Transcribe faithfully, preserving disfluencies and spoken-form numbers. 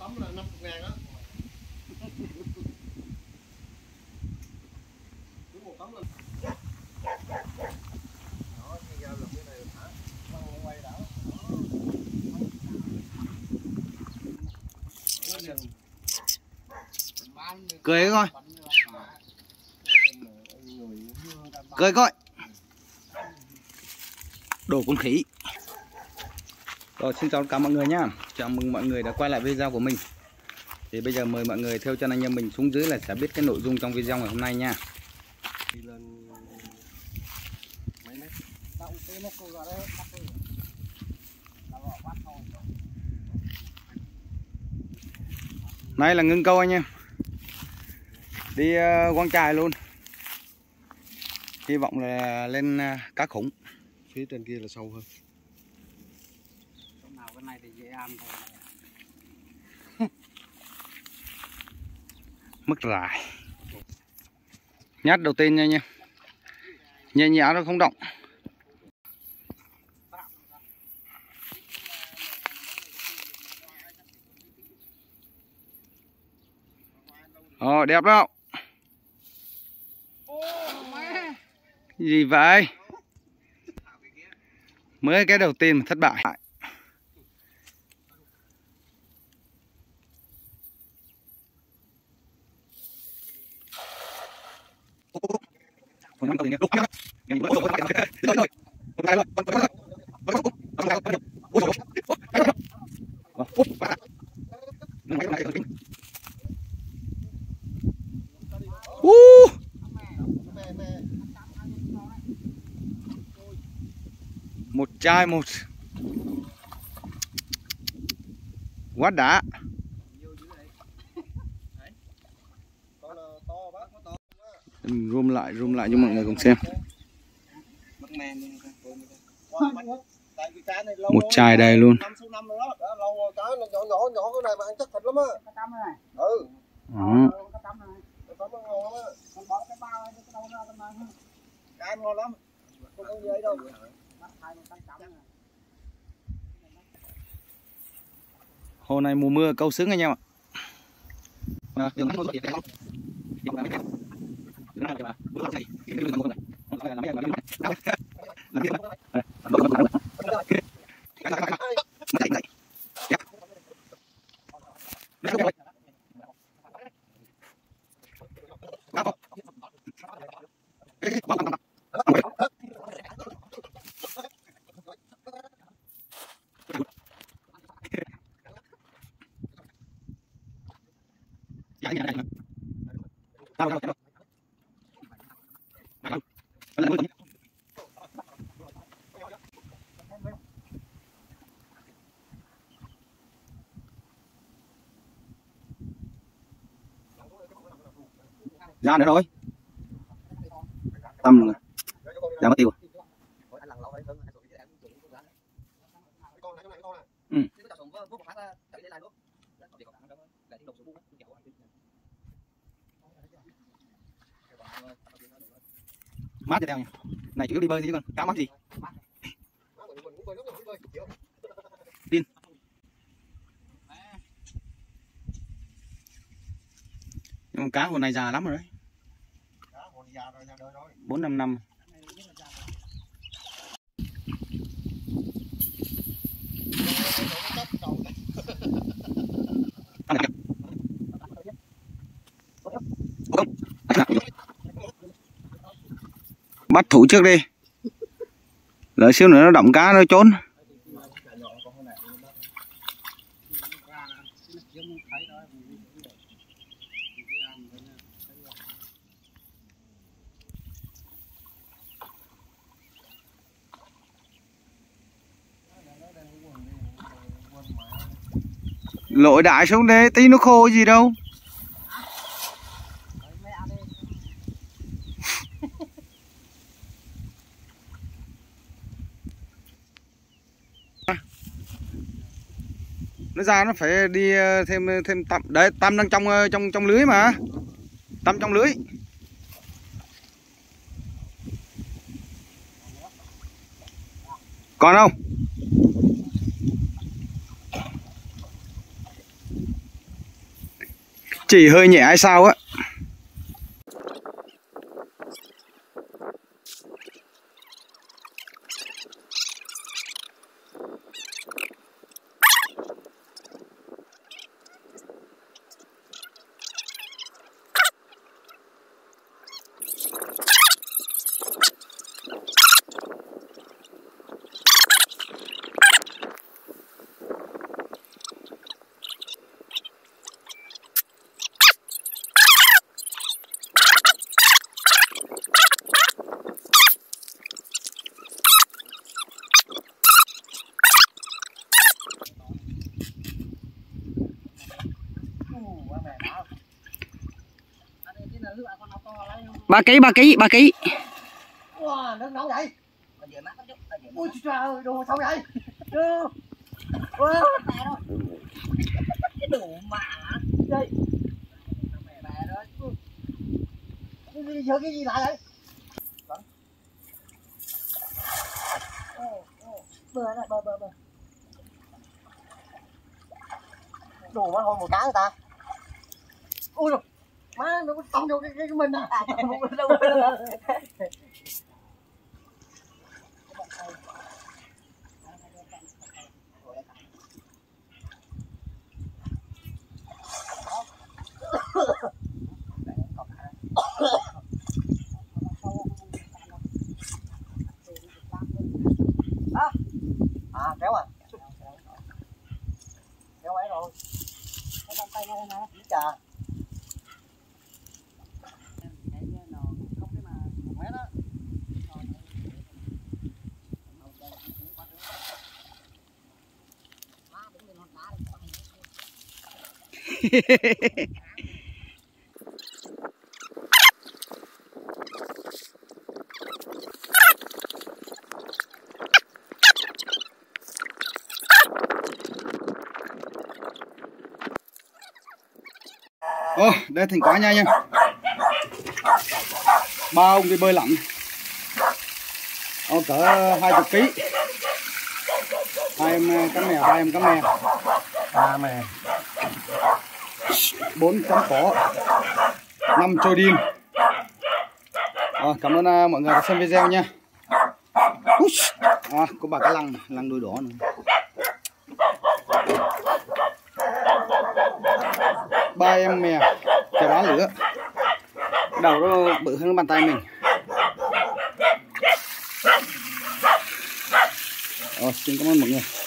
tấm là năm mươi ngàn đó. Cứ một tấm là đó, cái dao làm cái này thả quăng quay đảo. Cười coi. Cười coi. Đồ con khỉ. Rồi, xin chào tất cả mọi người nhá. Chào mừng mọi người đã quay lại video của mình. Thì bây giờ mời mọi người theo chân anh em mình xuống dưới là sẽ biết cái nội dung trong video ngày hôm nay nha. Nay là ngưng câu anh em. Đi uh, quăng chài luôn. Hy vọng là lên uh, cá khủng. Phía trên kia là sâu hơn. Nào cái này thì dễ ăn thôi. Mất rải. Nhát đầu tiên nha anh em. Nhẹ nhẹ nó không động. Ờ, đẹp đó. Gì vậy? Mới cái đầu tiên mà thất bại. Uh. Một chai một quá đã. Zoom lại zoom lại cho mọi người cùng xem. Một chai đây luôn. Hồ này mùa mưa câu sướng anh em ạ. Ra nữa rồi. Tâm rồi. Ra mất tiêu. Ừ. Mát cho tao nha. Này chủ yếu đi bơi chứ con, cá mắc gì. Tin. Nhưng mà cá hồ này già lắm rồi đấy. Bốn năm năm. Bắt thủ trước đi. Lỡ xíu nữa nó động cá nó trốn. Lội đại xuống đây, tí nó khô gì đâu. Nó ra nó phải đi thêm thêm tăm đấy, tăm đang trong trong trong lưới mà. Tăm trong lưới. Còn không? Chỉ hơi nhẹ hay sao á. Ba ký, ba ký, ba ký. Wow, nước nóng vậy. Ui trời ơi, đồ sao vậy? Wow. Cái đồ mà đây. Mẹ đó. Đi chơi cái gì lại vậy? Bờ này, bờ bờ bờ. Đồ mà hồi một cá người ta. Ui rồi. Má nó có tông vô cái cái mình à. À, kéo à. Kéo ấy rồi. Cái bàn tay này nè. Chà. Ô, đây thành quả nha nha. Ba ông đi bơi lặn. Ô, cỡ hai chục ký. Hai em cắm mè, ba em cắm mè. À mè. Bốn cắm cỏ. Năm trôi đin. Rồi, cảm ơn uh, mọi người đã xem video nha. À, có bà cá lăng, lăng đuôi đỏ này. Ba em mè chà bá lửa, đầu nó bự hơn bàn tay mình. Rồi, xin cảm ơn mọi người.